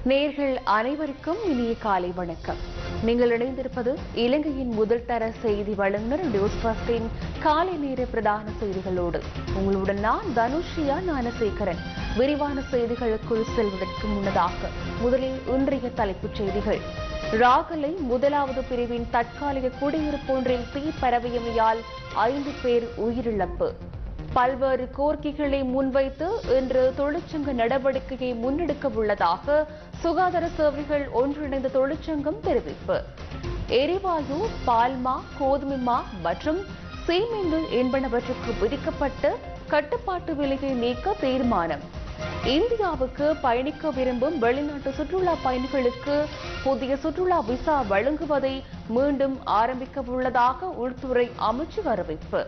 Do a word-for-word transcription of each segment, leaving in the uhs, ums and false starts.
நேயர்கள் அனைவருக்கும் இனிய காலை வணக்கம். நீங்கள் இணைந்திருப்பது இலங்கையின் முதல் தர செய்தி வழங்குனர் நியூஸ்ஃபர்ஸ்டின் காலை நேர பிரதான செய்திகளோடு. உங்களுடன் நான் தனுஷியா ஞானசேகரன். விரிவான செய்திகளுக்குள் செல்வதற்கு முன்னதாக முதலில் இன்றைய தலைப்புச் செய்திகள். ராகலை முதலாவது பிரிவின் தற்காலிக குடியிருப்பொன்றில் தீ பரவியமையால் ஐந்து பேர் உயிரிழப்பு. பல்வேறு கோரிக்கைகளை முன்வைத்து இன்று தொழிற்சங்க நடவடிக்கையை முன்னெடுக்க உள்ளதாக சுகாதார சேவைகள் ஒன்றிணைந்த தொழிற்சங்கம் தெரிவிப்பு. எரிவாயு, பால்மா, கோதுமை மா மற்றும் சீமெந்து என்பனவற்றுக்கு விதிக்கப்பட்ட கட்டுப்பாட்டு விலையை நீக்க தீர்மானம். இந்தியாவுக்கு பயணிக்க விரும்பும் வெளிநாட்டு சுற்றுலா பயணிகளுக்கு புதிய சுற்றுலா விசா வழங்குவதை மீண்டும் ஆரம்பிக்க உள்ளதாக உள்துறை அமைச்சு அறிவிப்பு.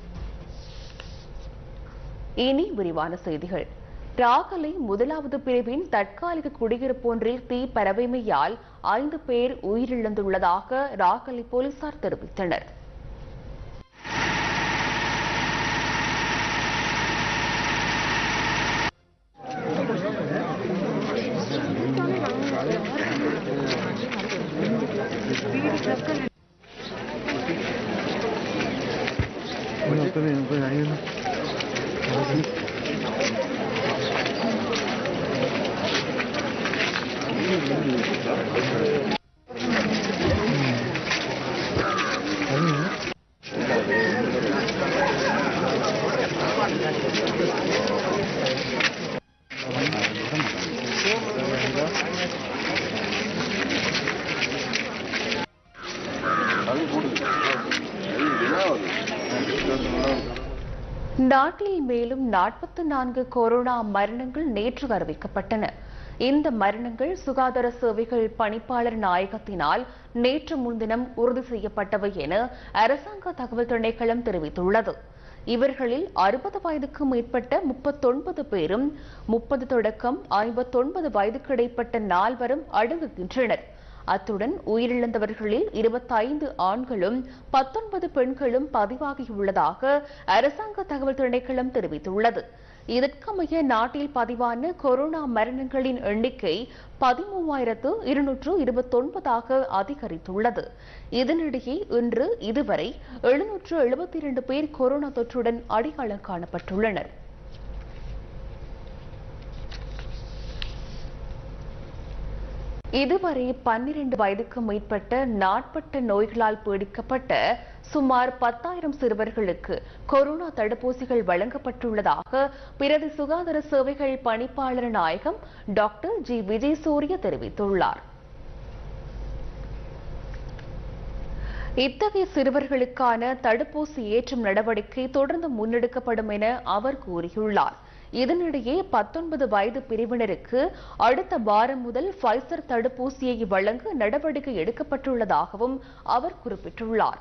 இனி விரிவான செய்திகள். ராகலை முதலாவது பிரிவின் தற்காலிக குடியிருப்பொன்றில் தீ பரவியமையால் ஐந்து பேர் உயிரிழந்துள்ளதாக ராகலை போலீசார் தெரிவித்தனர். நாட்டில் மேலும் நாற்பத்தி நான்கு கொரோனா மரணங்கள் நேற்று அறிவிக்கப்பட்டன. இந்த மரணங்கள் சுகாதார சேவைகள் பணிப்பாளர் நாயகத்தினால் நேற்று முன்தினம் உறுதி செய்யப்பட்டவை என அரசாங்க தகவல் திணைக்களம் தெரிவித்துள்ளது. இவர்களில் அறுபது வயதுக்கு மேற்பட்ட முப்பத்தொன்பது பேரும் முப்பது தொடக்கம் ஐம்பத்தொன்பது வயதுக்கு இடைப்பட்ட நால்வரும் அடங்குகின்றனர். அத்துடன் உயிரிழந்தவர்களில் இருபத்தைந்து ஆண்களும் பத்தொன்பது பெண்களும் பதிவாகியுள்ளதாக அரசாங்க தகவல் திணைக்களம் தெரிவித்துள்ளது. இதற்கமைய நாட்டில் பதிவான கொரோனா மரணங்களின் எண்ணிக்கை பதிமூவாயிரத்து இருநூற்று இருபத்தொன்பதாக அதிகரித்துள்ளது. இதனிடையே இன்று இதுவரை எழுநூற்று எழுபத்தி இரண்டு பேர் கொரோனா தொற்றுடன் அடையாளம் காணப்பட்டுள்ளனர். இதுவரை பன்னிரண்டு வயதுக்கு மேற்பட்ட நாட்பட்ட நோய்களால் பீடிக்கப்பட்ட சுமார் பத்தாயிரம் சிறுவர்களுக்கு கொரோனா தடுப்பூசிகள் வழங்கப்பட்டுள்ளதாக பிரதி சுகாதார சேவைகள் பணிப்பாளர் நாயகம் டாக்டர் ஜி விஜயசூரிய தெரிவித்துள்ளார். இத்தகைய சிறுவர்களுக்கான தடுப்பூசி ஏற்றும் நடவடிக்கை தொடர்ந்து முன்னெடுக்கப்படும் என அவர் கூறியுள்ளார். இதனிடையே பத்தொன்பது வயது பிரிவினருக்கு அடுத்த வாரம் முதல் ஃபைசர் தடுப்பூசியை வழங்க நடவடிக்கை எடுக்கப்பட்டுள்ளதாகவும் அவர் குறிப்பிட்டுள்ளார்.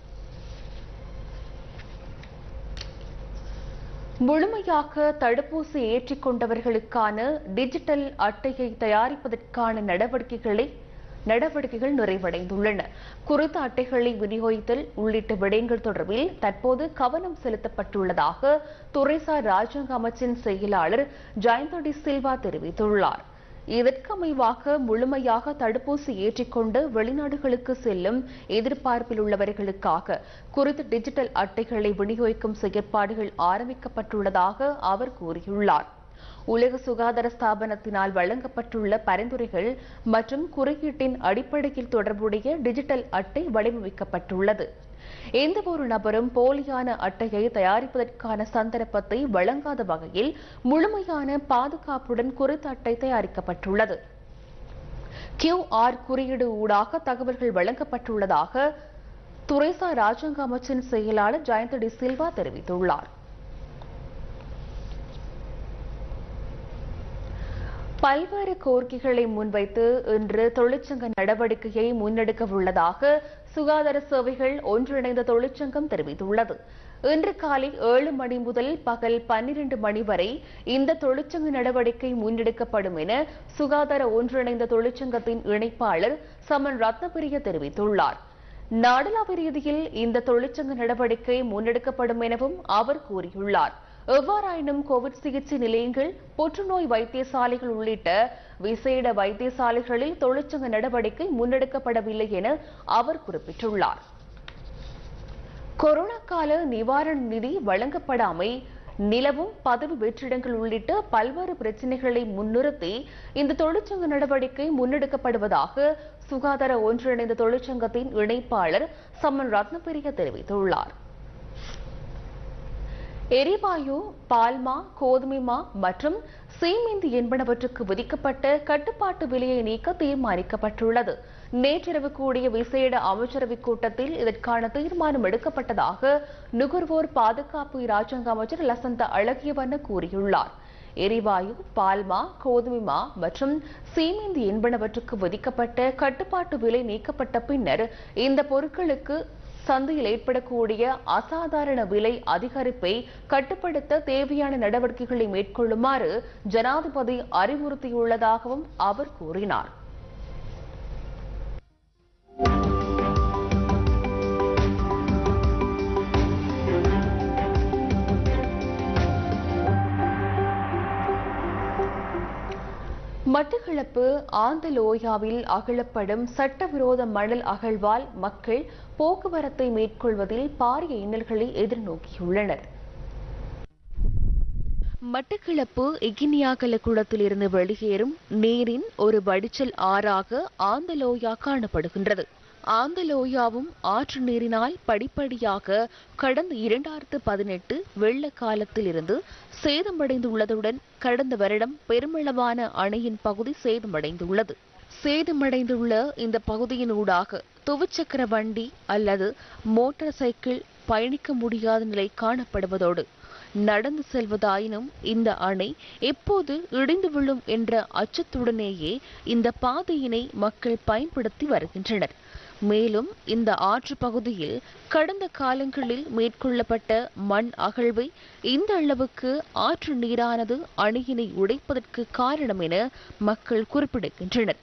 முழுமையாக தடுப்பூசி ஏற்றிக் கொண்டவர்களுக்கான டிஜிட்டல் அட்டையை தயாரிப்பதற்கான நடவடிக்கைகளை நடவடிக்கைகள் நிறைவடைந்துள்ளன. குறித்த அட்டைகளை விநியோகித்தல் உள்ளிட்ட விடயங்கள் தொடர்பில் தற்போது கவனம் செலுத்தப்பட்டுள்ளதாக துறைசார் ராஜாங்க அமைச்சின் செயலாளர் ஜயந்த டி சில்வா தெரிவித்துள்ளார். இதற்கமைவாக முழுமையாக தடுப்பூசி ஏற்றிக்கொண்டு வெளிநாடுகளுக்கு செல்லும் எதிர்பார்ப்பில் உள்ளவர்களுக்காக குறித்த டிஜிட்டல் அட்டைகளை விநியோகிக்கும் செயற்பாடுகள் ஆரம்பிக்கப்பட்டுள்ளதாக அவர் கூறியுள்ளார். உலக சுகாதார ஸ்தாபனத்தினால் வழங்கப்பட்டுள்ள பரிந்துரைகள் மற்றும் குறியீட்டின் அடிப்படையில் தொடர்புடைய டிஜிட்டல் அட்டை வடிவமைக்கப்பட்டுள்ளது. எந்த ஒரு நபரும் போலியான அட்டையை தயாரிப்பதற்கான சந்தர்ப்பத்தை வழங்காத வகையில் முழுமையான பாதுகாப்புடன் குறித்த அட்டை தயாரிக்கப்பட்டுள்ளது. கியூ ஆர் குறியீடு ஊடாக தகவல்கள் வழங்கப்பட்டுள்ளதாக துறைசார் ராஜாங்க அமைச்சின் செயலாளர் ஜயந்த டி சில்வா தெரிவித்துள்ளார். பல்வேறு கோரிக்கைகளை முன்வைத்து இன்று தொழிற்சங்க நடவடிக்கையை முன்னெடுக்க உள்ளதாக சுகாதார சேவைகள் ஒன்றிணைந்த தொழிற்சங்கம் தெரிவித்துள்ளது. இன்று காலை ஏழு மணி முதல் பகல் பன்னிரண்டு மணி வரை இந்த தொழிற்சங்க நடவடிக்கை முன்னெடுக்கப்படும் என சுகாதார ஒன்றிணைந்த தொழிற்சங்கத்தின் இணைப்பாளர் சமன் ரத்னபிரிய தெரிவித்துள்ளார். நாடளாவிய ரீதியில் இந்த தொழிற்சங்க நடவடிக்கை முன்னெடுக்கப்படும் எனவும் அவர் கூறியுள்ளார். எவ்வாறாயினும் கோவிட் சிகிச்சை நிலையங்கள், புற்றுநோய் வைத்தியசாலைகள் உள்ளிட்ட விசேட வைத்தியசாலைகளில் தொழிற்சங்க நடவடிக்கை முன்னெடுக்கப்படவில்லை என அவர் குறிப்பிட்டுள்ளார். கொரோனா கால நிவாரண நிதி வழங்கப்படாமை, நிலவும் பதவி வெற்றிடங்கள் உள்ளிட்ட பல்வேறு பிரச்சினைகளை முன்னிறுத்தி இந்த தொழிற்சங்க நடவடிக்கை முன்னெடுக்கப்படுவதாக சுகாதார ஒன்றிணைந்த தொழிற்சங்கத்தின் இணைப்பாளர் சம்மன் ரத்னபிரிய தெரிவித்துள்ளார். எரிவாயு, பால்மா, கோதுமைமா மற்றும் சீமெந்து என்பனவற்றுக்கு விதிக்கப்பட்ட கட்டுப்பாட்டு விலையை நீக்க தீர்மானிக்கப்பட்டுள்ளது. நேற்றிரவு கூடிய விசேட அமைச்சரவை கூட்டத்தில் இதற்கான தீர்மானம் எடுக்கப்பட்டதாக நுகர்வோர் பாதுகாப்பு இராஜாங்க அமைச்சர் லசந்த அழகியவண்ண கூறியுள்ளார். எரிவாயு, பால்மா, கோதுமைமா மற்றும் சீமெந்து என்பனவற்றுக்கு விதிக்கப்பட்ட கட்டுப்பாட்டு விலை நீக்கப்பட்ட பின்னர் இந்த பொருட்களுக்கு சந்தையில் ஏற்படக்கூடிய அசாதாரண விலை அதிகரிப்பை கட்டுப்படுத்த தேவையான நடவடிக்கைகளை மேற்கொள்ளுமாறு ஜனாதிபதி அறிவுறுத்தியுள்ளதாகவும் அவர் கூறினார். மட்டக்களப்பு ஆந்தலோயாவில் அகழப்படும் சட்டவிரோத மணல் அகழ்வால் மக்கள் போக்குவரத்தை மேற்கொள்வதில் பாரிய இன்னல்களை எதிர்நோக்கியுள்ளனர். மட்டக்களப்பு இகினியாகல குளத்தில் இருந்து வெளியேறும் நீரின் ஒரு வடிச்சல் ஆறாக ஆந்தலோயா காணப்படுகின்றது. ஆந்தலோயாவும் ஆற்று நீரினால் படிப்படியாக கடந்த இரண்டாயிரத்து பதினெட்டு வெள்ள காலத்தில் இருந்து சேதமடைந்துள்ளதுடன் கடந்த வருடம் பெருமளவான அணையின் பகுதி சேதமடைந்துள்ளது. சேதமடைந்துள்ள இந்த பகுதியின் ஊடாக துவிச்சக்கர வண்டி அல்லது மோட்டார் சைக்கிள் பயணிக்க முடியாத நிலை காணப்படுவதோடு நடந்து செல்வதாயினும் இந்த அணை எப்போது இடிந்து விழும் என்ற அச்சத்துடனேயே இந்த பாதையினை மக்கள் பயன்படுத்தி வருகின்றனர். மேலும் இந்த ஆற்று பகுதியில் கடந்த காலங்களில் மேற்கொள்ளப்பட்ட மண் அகழ்வை இந்த அளவுக்கு ஆற்று நீரானது அணையினை உடைப்பதற்கு காரணம் என மக்கள் குறிப்பிடுகின்றனர்.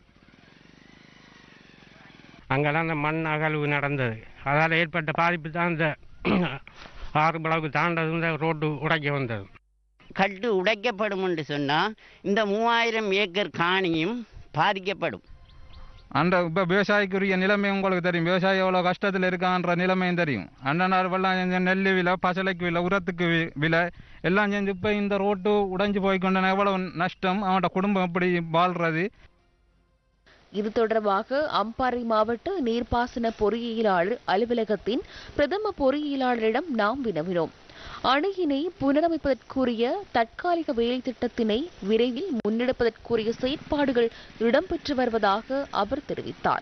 அங்கெல்லாம் அந்த மண் அகழ்வு நடந்தது, அதால் ஏற்பட்ட பாதிப்பு தான் இந்த ஆறு பளவுக்கு தாண்டது, இந்த ரோட்டு உடைக்க வந்தது. கட்டு உடைக்கப்படும் என்று சொன்னால் இந்த மூவாயிரம் ஏக்கர் காணியும் பாதிக்கப்படும். அந்த இப்போ விவசாயிக்குரிய நிலைமை உங்களுக்கு தெரியும், விவசாயி எவ்வளோ கஷ்டத்தில் இருக்கான்ற நிலைமையும் தெரியும். அண்ணனார் வெள்ளம் நெல் விலை, பசலைக்கு விலை, உரத்துக்கு விலை எல்லாம் செஞ்சு இப்போ இந்த ரோட்டு உடைஞ்சு போய்கொண்டன. எவ்வளோ நஷ்டம், அவனோட குடும்பம் எப்படி வாழ்றது? இது தொடர்பாக அம்பாறை மாவட்ட நீர்ப்பாசன பொறியியலாளர் அலுவலகத்தின் பிரதம பொறியியலாளரிடம் நாம் வினவினோம். அணையினை புனரமைப்பதற்குரிய தற்காலிக வேலை திட்டத்தினை விரைவில் முன்னெடுப்பதற்குரிய செயற்பாடுகள் இடம்பெற்று வருவதாக அவர் தெரிவித்தார்.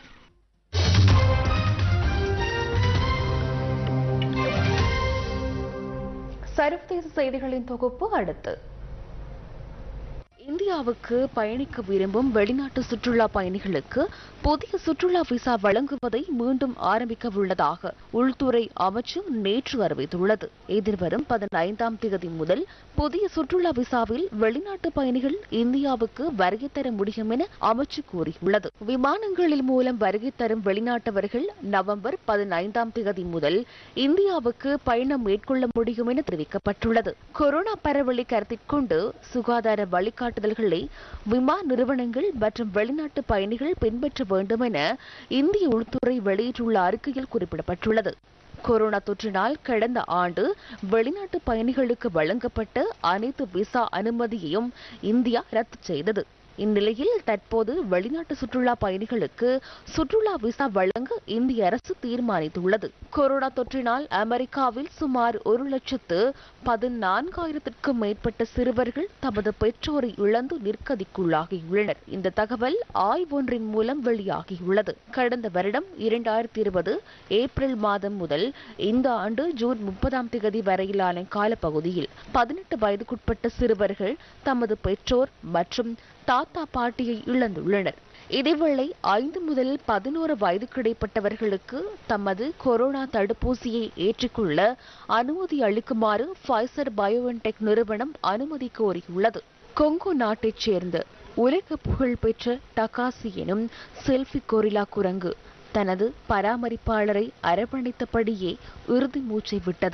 சர்வதேச செய்திகளின் தொகுப்பு அடுத்து. இந்தியாவுக்கு பயணிக்க விரும்பும் வெளிநாட்டு சுற்றுலா பயணிகளுக்கு புதிய சுற்றுலா விசா வழங்குவதை மீண்டும் ஆரம்பிக்க உள்ளதாக உள்துறை அமைச்சு நேற்று அறிவித்துள்ளது. எதிர்வரும் பதினைந்தாம் தேதி முதல் புதிய சுற்றுலா விசாவில் வெளிநாட்டு பயணிகள் இந்தியாவுக்கு வருகை தர முடியும் என அமைச்சு கூறியுள்ளது. விமானங்களில் மூலம் வருகை தரும் வெளிநாட்டவர்கள் நவம்பர் பதினைந்தாம் தேதி முதல் இந்தியாவுக்கு பயணம் மேற்கொள்ள முடியும் என தெரிவிக்கப்பட்டுள்ளது. கொரோனா பரவலை கருத்தில் கொண்டு சுகாதார வழிகாட்டுதல்களை விமான நிறுவனங்கள் மற்றும் வெளிநாட்டு பயணிகள் பின்பற்ற வேண்டும் என இந்திய உள்துறை வெளியிட்டுள்ள அறிக்கையில் குறிப்பிடப்பட்டுள்ளது. கொரோனா தொற்றினால் கடந்த ஆண்டு வெளிநாட்டு பயணிகளுக்கு வழங்கப்பட்ட அனைத்து விசா அனுமதியையும் இந்தியா ரத்து செய்தது. இந்நிலையில் தற்போது வெளிநாட்டு சுற்றுலா பயணிகளுக்கு சுற்றுலா விசா வழங்க இந்திய அரசு தீர்மானித்துள்ளது. கொரோனா தொற்றினால் அமெரிக்காவில் சுமார் ஒரு லட்சத்து பதினான்காயிரத்திற்கும் மேற்பட்ட சிறுவர்கள் தமது பெற்றோரை இழந்து நிர்கதிக்குள்ளாகியுள்ளனர். இந்த தகவல் ஆய்வொன்றின் மூலம் வெளியாகியுள்ளது. கடந்த வருடம் இரண்டாயிரத்தி இருபது ஏப்ரல் மாதம் முதல் இந்த ஆண்டு ஜூன் முப்பதாம் தேதி வரையிலான காலப்பகுதியில் பதினெட்டு வயதுக்குட்பட்ட சிறுவர்கள் தமது பெற்றோர் மற்றும் தாத்தா பாட்டியை இழந்துள்ளனர். இதேவேளை ஐந்து முதல் பதினோரு வயதுக்கு இடைப்பட்டவர்களுக்கு தமது கொரோனா தடுப்பூசியை ஏற்றுக்கொள்ள அனுமதி அளிக்குமாறு ஃபைசர் பயோஎன்டெக் நிறுவனம் அனுமதி கோரியுள்ளது. கொங்கோ நாட்டைச் சேர்ந்த உலக புகழ்பெற்ற டகாசி எனும் செல்ஃபி கொரில்லா குரங்கு தனது பராமரிப்பாளரை அரவணைத்தபடியே இறுதி மூச்சை விட்டது.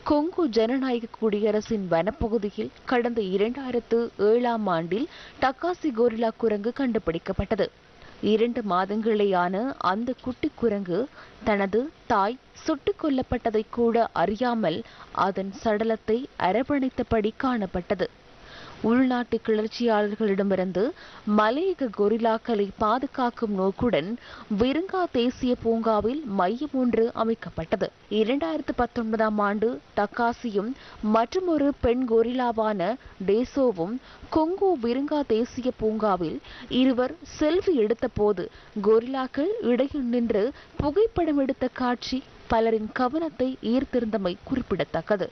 கொங்கு ஜனநாயக குடியரசின் வனப்பகுதியில் கடந்த இரண்டாயிரத்து ஏழாம் ஆண்டில் டக்காசி கொரில்லா குரங்கு கண்டுபிடிக்கப்பட்டது. இரண்டு மாதங்களேயான அந்த குட்டி குரங்கு தனது தாய் சுட்டுக் கொல்லப்பட்டதை கூட அறியாமல் அதன் சடலத்தை அரவணைத்தபடி காணப்பட்டது. உள்நாட்டு கிளர்ச்சியாளர்களிடமிருந்து மலையக கொரில்லாக்களை பாதுகாக்கும் நோக்குடன் விருங்கா தேசிய பூங்காவில் மையம் ஒன்று அமைக்கப்பட்டது. இரண்டாயிரத்து பத்தொன்பதாம் ஆண்டு டக்காசியும் மற்றொரு பெண் கொரில்லாவான டேசோவும் கொங்கு விருங்கா தேசிய பூங்காவில் இருவர் செல்ஃபி எடுத்த போது கொரில்லாக்கள் இடையில் நின்று புகைப்படம் எடுத்த காட்சி பலரின் கவனத்தை ஈர்த்திருந்தமை குறிப்பிடத்தக்கது.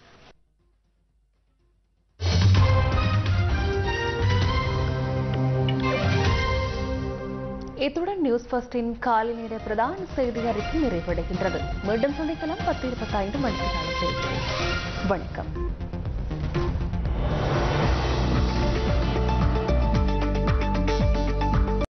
இத்துடன் நியூஸ் ஃபர்ஸ்டின் காலை நேர பிரதான செய்தி அறிக்கை நிறைவடைகின்றது. மீண்டும் சந்திக்கலாம் பத்து இருபத்தைந்து மணிக்கு. வணக்கம்.